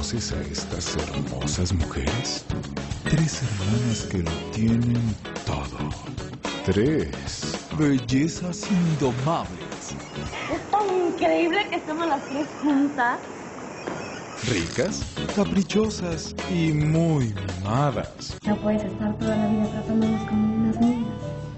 ¿Conoces a estas hermosas mujeres? 3 hermanas que lo tienen todo. 3 bellezas indomables. Es tan increíble que estemos las 3 juntas. Ricas, caprichosas y muy mimadas. No puedes estar toda la vida tratándonos como unas niñas.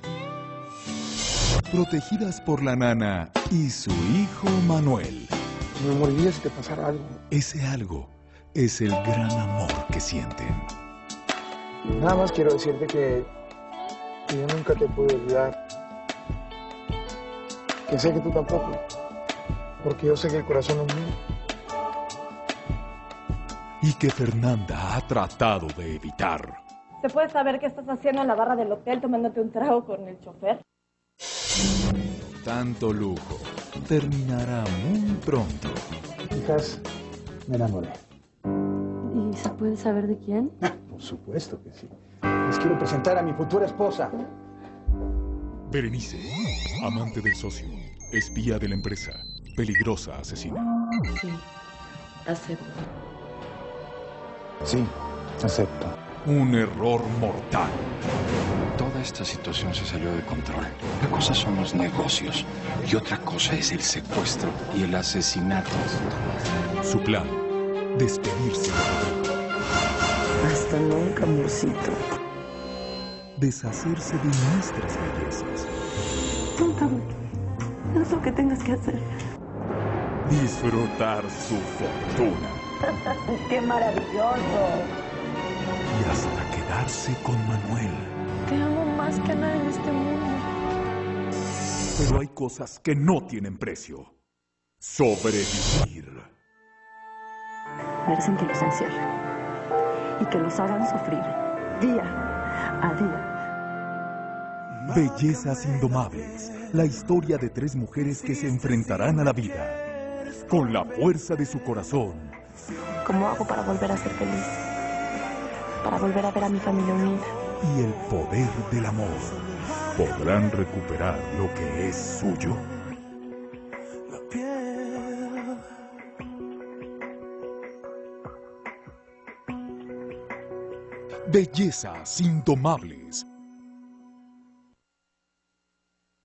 Protegidas por la nana y su hijo Manuel. Me moriría si te pasara algo. Ese algo es el gran amor que sienten. Nada más quiero decirte que yo nunca te pude olvidar. Que sé que tú tampoco. Porque yo sé que el corazón es mío. Y que Fernanda ha tratado de evitar. ¿Se puede saber qué estás haciendo en la barra del hotel tomándote un trago con el chofer? Tanto lujo terminará muy pronto. Quizás me enamoré. ¿Y se puede saber de quién? Por supuesto que sí. Les quiero presentar a mi futura esposa. Berenice, amante del socio, espía de la empresa, peligrosa asesina. Sí, acepto. Sí, acepto. Un error mortal. Toda esta situación se salió de control. Una cosa son los negocios y otra cosa es el secuestro y el asesinato. Su plan, despedirse de Rodrigo. Hasta nunca, amorcito. Deshacerse de nuestras bellezas. Cuéntame. Haz lo que tengas que hacer. Disfrutar su fortuna. ¡Qué maravilloso! Y hasta quedarse con Manuel. Te amo más que nada en este mundo. Pero hay cosas que no tienen precio. Sobrevivir. Merecen que los encierren y que los hagan sufrir día a día. Bellezas indomables. La historia de 3 mujeres que se enfrentarán a la vida. Con la fuerza de su corazón. ¿Cómo hago para volver a ser feliz? Para volver a ver a mi familia unida. Y el poder del amor. ¿Podrán recuperar lo que es suyo? Bellezas indomables.